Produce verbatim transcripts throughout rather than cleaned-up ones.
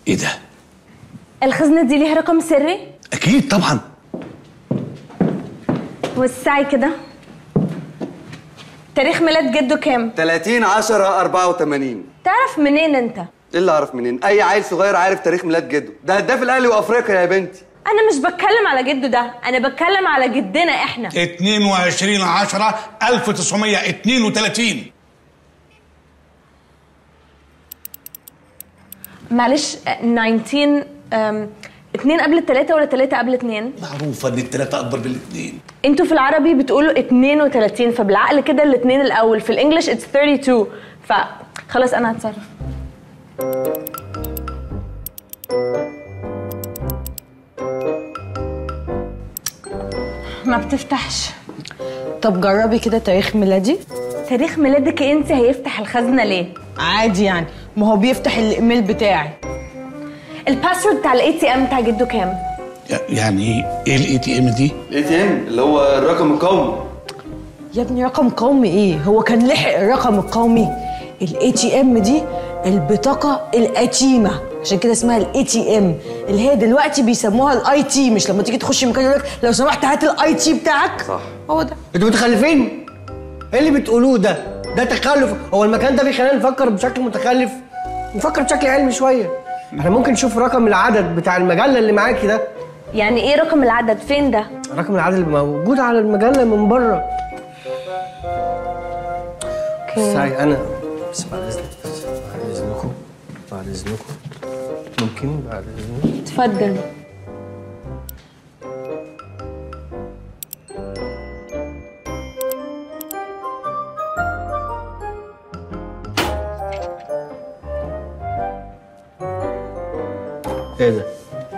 ايه ده؟ الخزنة دي ليها رقم سري؟ اكيد طبعا. وسعي كده. تاريخ ميلاد جده كام؟ تلاتين عشرة أربعة وتمانين. تعرف منين انت؟ ايه اللي اعرف منين؟ اي عيل صغير عارف تاريخ ميلاد جده، ده هداف الاهلي وافريقيا يا بنتي. انا مش بتكلم على جده ده، انا بتكلم على جدنا احنا. اتنين وعشرين عشرة ألف وتسعمية اتنين وتلاتين. معلش تسعتاشر أم... اتنين قبل التلاتة ولا تلاتة قبل اتنين؟ معروفة ان التلاتة اكبر من الاتنين. انتوا في العربي بتقولوا اتنين وتلاتين، فبالعقل كده الاتنين الاول، في الانجليش اتس اتنين وتلاتين، فخلاص انا هتصرف. ما بتفتحش. طب جربي كده تاريخ ميلادي. تاريخ ميلادك انت هيفتح الخزنة ليه؟ عادي يعني، ما هو بيفتح الايميل بتاعي. الباسورد بتاع الاي تي ام بتاع جده كام؟ يعني ايه الاي تي ام دي؟ الاي تي ام اللي هو الرقم القومي. يا ابني رقم قومي ايه؟ هو كان لحق الرقم القومي؟ الاي تي ام دي البطاقة القديمة، عشان كده اسمها الاي تي ام، اللي هي دلوقتي بيسموها الاي تي، مش لما تيجي تخش مكان يقول لك لو سمحت هات الاي تي بتاعك. صح، هو ده. انتوا متخلفين؟ ايه اللي بتقولوه ده؟ ده تخلف. هو المكان ده بيخلينا نفكر بشكل متخلف؟ نفكر بشكل علمي شويه. احنا ممكن نشوف رقم العدد بتاع المجله اللي معاكي ده. يعني ايه رقم العدد؟ فين ده؟ رقم العدد اللي موجود على المجله من بره. اوكي. ساي انا بس بعد اذنك، بعد اذنكم، بعد اذنكم ممكن بعد اذنكم. اتفضل. ايه ده؟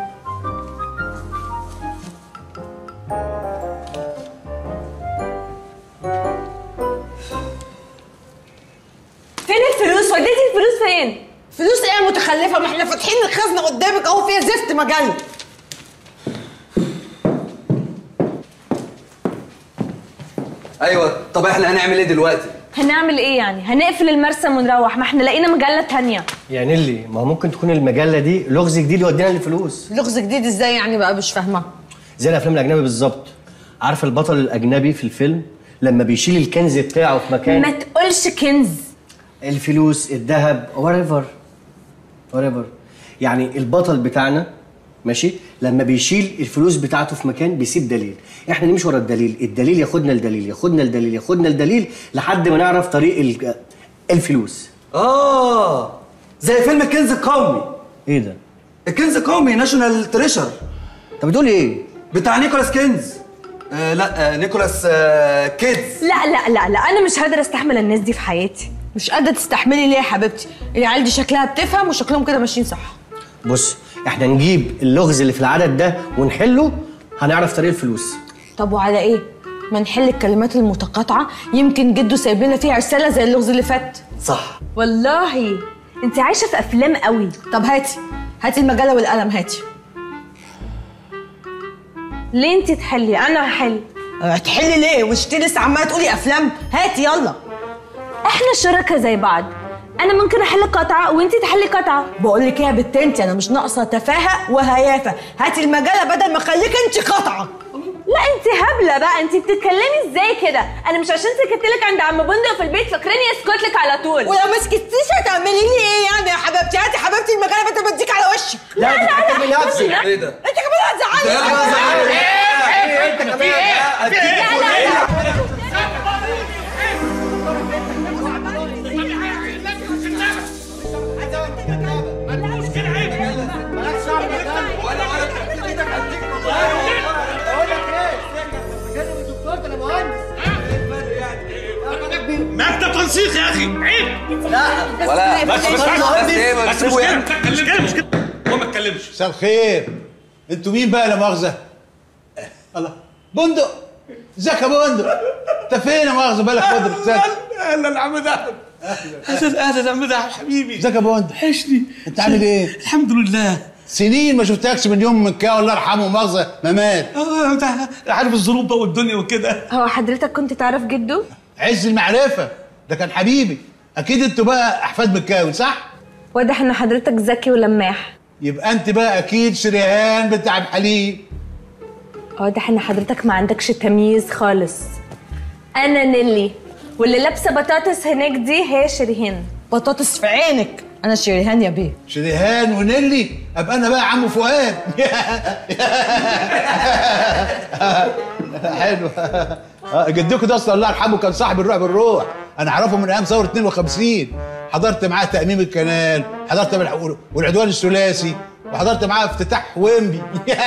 فين الفلوس؟ وديتي الفلوس فين؟ فلوس ايه يا متخلفه؟ ما احنا فاتحين الخزنه قدامك اهو، فيها زفت مجله. ايوه، طب احنا هنعمل ايه دلوقتي؟ هنعمل ايه يعني؟ هنقفل المرسم ونروح؟ ما احنا لقينا مجله تانية. يا نيلي، ما هو ممكن تكون المجله دي لغز جديد يودينا للفلوس. لغز جديد ازاي يعني بقى؟ مش فاهمه. زي الافلام الاجنبي بالظبط. عارف البطل الاجنبي في الفيلم لما بيشيل الكنز بتاعه في مكان؟ ما تقولش كنز. الفلوس، الذهب، whatever whatever. يعني البطل بتاعنا ماشي لما بيشيل الفلوس بتاعته في مكان بيسيب دليل، احنا نمشي ورا الدليل، الدليل ياخدنا الدليل ياخدنا الدليل ياخدنا الدليل لحد ما نعرف طريق الفلوس. اه، زي فيلم الكنز القومي. ايه ده؟ الكنز القومي، ناشونال تريشر. انت بتقول ايه؟ بتاع نيكولاس كينز. آه لا، آه نيكولاس آه كيدز. لا لا لا لا، انا مش قادره استحمل الناس دي في حياتي. مش قادره تستحملي ليه يا حبيبتي؟ العيال دي شكلها بتفهم وشكلهم كده ماشيين صح. بص، احنا نجيب اللغز اللي في العدد ده ونحله، هنعرف طريق الفلوس. طب وعلى ايه؟ ما نحل الكلمات المتقاطعه، يمكن جده سايب لنا فيها رساله زي اللغز اللي فات. صح والله انت عايشه في افلام قوي. طب هاتي هاتي المجله والقلم، هاتي. ليه انت تحلي؟ انا هحل. هتحلي ليه؟ مش انتي لسه عماله تقولي افلام؟ هاتي يلا. احنا شركاء زي بعض، انا ممكن احل قطعه وانت تحلي قطعه. بقول لك ايه يا بت انت، انا مش ناقصه تفاهه وهيافه، هاتي المجله بدل ما اخليك انت قطعه. لا انت هبله بقى، انت بتتكلمي ازاي كده؟ انا مش عشان سكت لك عند عم بندق في البيت فاكراني اسكت لك على طول. ولو ما سكتيش هتعملي لي ايه يعني يا حبيبتي؟ هاتي حبيبتي المجله بدل ما اديك على وشي. لا لا لا لا نفسي. ايه ده؟ انت كمان هتزعلي. ايه انت كمان؟ مكتب تنسيق يا اخي، عيب. لا ولا بس بس بس بس مش كده مش كده هو ما اتكلمش. مساء الخير. انتوا مين بقى لا مؤاخذه؟ الله، بندق. ازيك يا بندق؟ انت فين يا مؤاخذه؟ بالك فتره. ازيك؟ اهلا يا عم دهب. اهلا اهلا يا عم دهب حبيبي. ازيك يا بندق؟ وحشني. انت عامل ايه؟ الحمد لله. سنين ما شفتكش من يوم من كده، الله يرحمه مؤاخذه ما مات. اه ده عارف الظروف بقى والدنيا وكده. هو حضرتك كنت تعرف جده؟ عز المعرفه، ده كان حبيبي. اكيد انتوا بقى احفاد مكاوي صح؟ واضح ان حضرتك ذكي ولماح. يبقى انت بقى اكيد شريهان بتاع الحليب. واضح ان حضرتك ما عندكش تمييز خالص. انا نيلي، واللي لابسه بطاطس هناك دي هي شريهان. بطاطس في عينك، انا شريهان يا بيه. شريهان ونيلي، ابقى انا بقى عمو فؤاد. حلو. جدكم ده اصلا الله يرحمه كان صاحب الروح بالروح، انا اعرفه من ايام ثوره اتنين وخمسين. حضرت معاه تأميم الكنال، حضرت والعدوان الثلاثي، وحضرت معاه افتتاح ويمبي.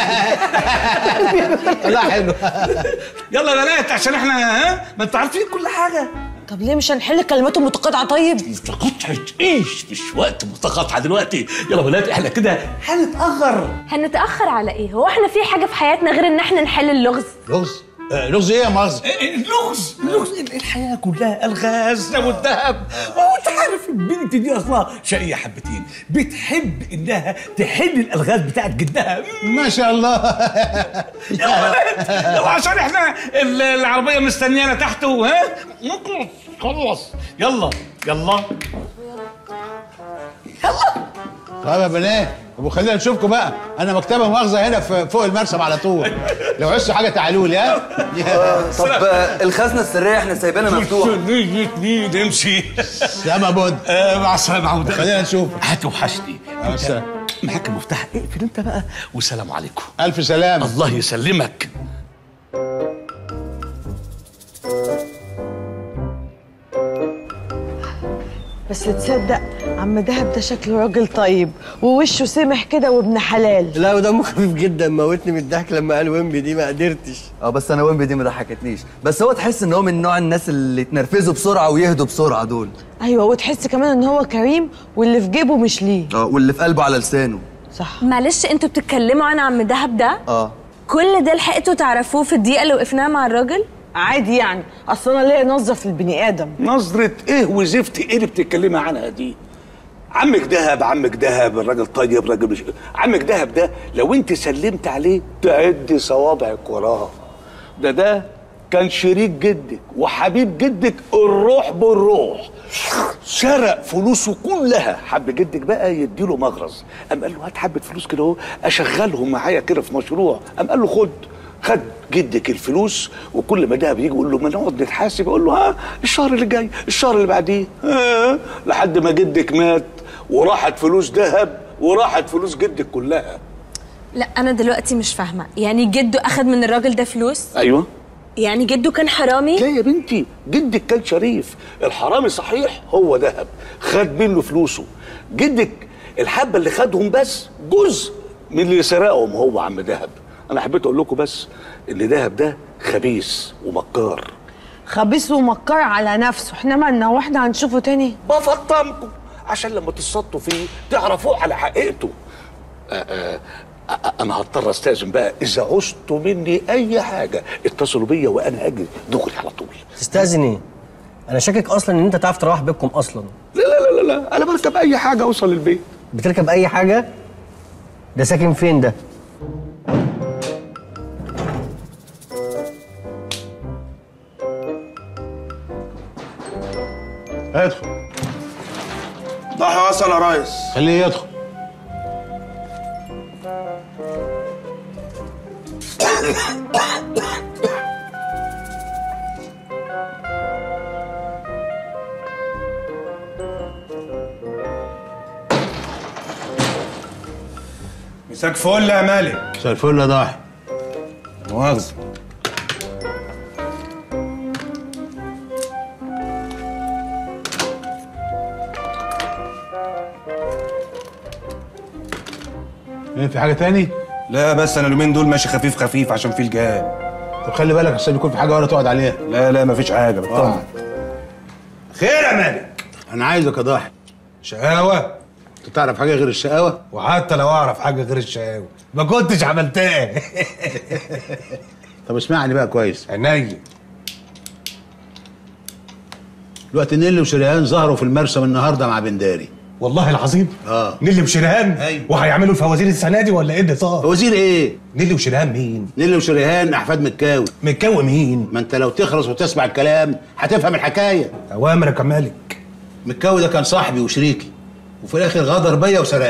الله حلو. يلا يا بنات عشان احنا ها ما انتوا عارفين كل حاجه. طب ليه مش هنحل كلماته متقاطعه؟ طيب متقاطعه ايش؟ مش وقت متقاطعه دلوقتي. يلا بنات احنا كده هنتاخر. هنتاخر على ايه؟ هو احنا في حاجه في حياتنا غير ان احنا نحل اللغز؟ لغز؟ آه لغز ايه يا مؤاخذة؟ اللغز اللغز الحياه كلها الغاز والذهب. هو انت عارف البنت دي اصلا شقيه حبتين، بتحب انها تحل الالغاز بتاعت جدها. ما شاء الله. يلا بنات يلا عشان احنا العربيه مستنيانا تحت. ها نخلص خلص. يلا يلا يلا. طب يا بنات، طب خلينا نشوفكم بقى. انا مكتبه مؤاخذه هنا في فوق المرسم على طول. لو عايزوا حاجه تعالوا لي. ها طب آه، الخزنه السريه احنا سايبينها مفتوحه. نمشي. سلام يا بود. آه مع السلامه عوده. خلينا نشوف. هتوحشني. انت معاك المفتاح، اقفل انت بقى والسلام عليكم. الف سلامه. الله يسلمك. بس تصدق عم دهب ده شكله راجل طيب ووشه سمح كده وابن حلال. لا ودمه خفيف جدا، موتني من الضحك لما قال ويمبي دي، ما قدرتش. اه بس انا ويمبي دي ما ضحكتنيش، بس هو تحس ان هو من نوع الناس اللي يتنرفزوا بسرعه ويهدوا بسرعه دول. ايوه، وتحس كمان ان هو كريم واللي في جيبه مش ليه. اه واللي في قلبه على لسانه. صح. معلش انتوا بتتكلموا عن عم دهب ده؟ اه كل ده لحقتوا تعرفوه في الدقيقه اللي وقفناها مع الراجل؟ عادي يعني، اصل انا ليا نظره في البني ادم. نظرة ايه وزفت ايه اللي بتتكلمي عنها دي؟ عمك دهب عمك دهب الراجل طيب، راجل مش عمك دهب ده لو انت سلمت عليه تعدي صوابعك وراه. ده ده كان شريك جدك وحبيب جدك الروح بالروح. سرق فلوسه كلها، حب جدك بقى يديله مغرز، قام قال له هات حبه فلوس كده اهو اشغلهم معايا كده في مشروع، قام قال له خد. خد جدك الفلوس، وكل ما دهب يجي يقول له ما نقعد نتحاسب، يقول له ها الشهر اللي جاي الشهر اللي بعديه، ها لحد ما جدك مات وراحت فلوس دهب وراحت فلوس جدك كلها. لا انا دلوقتي مش فاهمه، يعني جده اخد من الراجل ده فلوس؟ ايوه. يعني جده كان حرامي؟ لا يا بنتي، جدك كان شريف. الحرامي صحيح هو دهب، خد منه فلوسه. جدك الحبه اللي خدهم بس جزء من اللي سرقهم هو عم دهب. انا حبيت اقول لكم بس ان دهب ده خبيث ومكار. خبيث ومكار على نفسه، احنا مالنا واحنا هنشوفه تاني؟ بفطمكم عشان لما تصطوا فيه تعرفوه على حقيقته. آآ آآ انا هضطر استاذن بقى، اذا عوزتوا مني اي حاجه اتصلوا بيا وانا اجي دغري على طول. تستأذن ايه؟ انا شاكك اصلا ان انت تعرف تروح بيتكم اصلا. لا لا لا لا، انا بركب اي حاجه اوصل البيت. بتركب اي حاجه؟ ده ساكن فين ده؟ ادخل. ضحى وصل يا ريس. خليه يدخل. مساك فل يا مالك. مساء الفل يا ضاحي. مؤاخذة. ايه في حاجه تاني؟ لا بس انا اليومين دول ماشي خفيف خفيف عشان في الجهاد. طب خلي بالك عشان يكون في حاجه ولا تقعد عليها. لا لا مفيش حاجه بطمن. خير يا مالك. انا عايزك يا ضاحي. شقاوه. انت تعرف حاجه غير الشقاوه؟ وحتى لو اعرف حاجه غير الشقاوه ما كنتش عملتها. طب اسمعني بقى كويس. عينيا. دلوقتي نيلي وشريهان ظهروا في المرسم النهارده مع بنداري. والله العظيم. اه نيلي وشريهان. ايوه. وهيعملوا الفوازير السنه دي ولا ايه اللي صار؟ وزير ايه؟ نيلي وشريهان مين؟ نيلي وشريهان احفاد مكاوي. متكوي مين؟ ما انت لو تخلص وتسمع الكلام هتفهم الحكايه. اوامرك يا مالك. مكاوي ده كان صاحبي وشريكي، وفي الاخر غدر بيا وسرقني.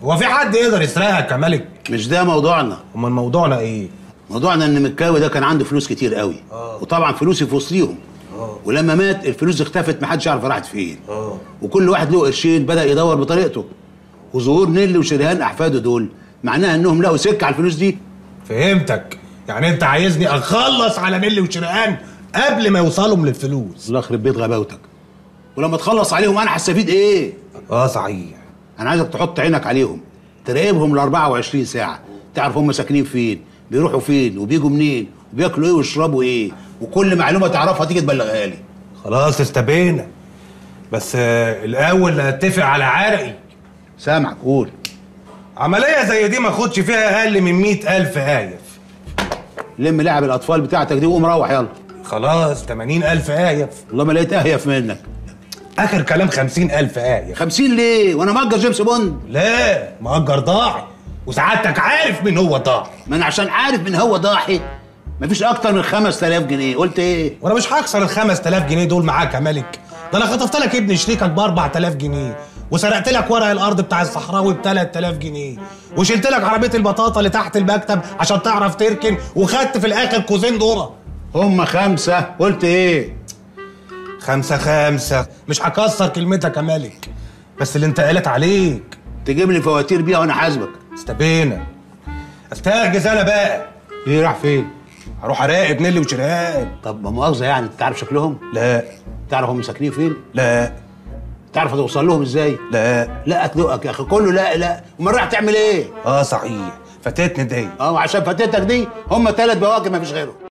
هو في حد يقدر يسرقك يا ملك؟ مش ده موضوعنا. امال موضوعنا ايه؟ موضوعنا ان مكاوي ده كان عنده فلوس كتير قوي. آه. وطبعا فلوسي في وسطيهم. اه ولما مات الفلوس اختفت، محدش يعرف راحت فين. اه وكل واحد له قرشين بدا يدور بطريقته. وظهور نيلي وشريهان احفاده دول معناها انهم لقوا سكه على الفلوس دي. فهمتك. يعني انت عايزني اخلص على نيلي وشريهان قبل ما يوصلهم للفلوس. الله يخرب بيت غباوتك. ولما تخلص عليهم انا هستفيد ايه؟ اه صحيح. انا عايزك تحط عينك عليهم، تراقبهم ال أربعة وعشرين ساعه، تعرف هم ساكنين فين، بيروحوا فين وبيجوا منين وبياكلوا ايه ويشربوا ايه، وكل معلومه تعرفها تيجي تبلغها لي. خلاص استبينا، بس آه الاول نتفق على عرقي. سامعك، قول. عمليه زي دي ما اخدش فيها اقل من مئة ألف آيف. لم لعب الاطفال بتاعتك دي وقوم روح يلا. خلاص ثمانين ألف آيف. والله ما لقيت اهيف منك. اخر كلام خمسين ألف آيف. خمسين ليه؟ وانا مأجر جيمس بوند؟ لا مأجر ضاحي، وسعادتك عارف من هو ضاحي. ما انا عشان عارف من هو ضاحي مفيش اكتر من خمس آلاف جنيه. قلت ايه؟ وانا مش هكسر ال خمس آلاف جنيه دول معاك يا ملك. ده انا خطفت لك ابن شريكك ب أربعة آلاف جنيه، وسرقت لك ورق الارض بتاع الصحراوي ب تلات آلاف جنيه، وشلت لك عربيه البطاطا اللي تحت المكتب عشان تعرف تركن، وخدت في الاخر كوزين ذره. هم خمسه. قلت ايه؟ خمسه خمسه. مش هكسر كلمتك يا ملك، بس اللي انت قالت عليك. تجيب لي فواتير بيها وانا حاسبك. استبينا. استهجز انا بقى. ايه راح فين؟ هروح اراقب نيلي وشريهان. طب ما مؤاخذه يعني، انت تعرف شكلهم؟ لا. تعرف هم ساكنين فين؟ لا. تعرف توصل لهم ازاي؟ لا. لا اتلقك يا اخي، كله لا لا. امال رايح تعمل ايه؟ اه صحيح، فاتتني دي. اه عشان فاتتك دي هم ثلاث بواكب ما فيش غيرهم.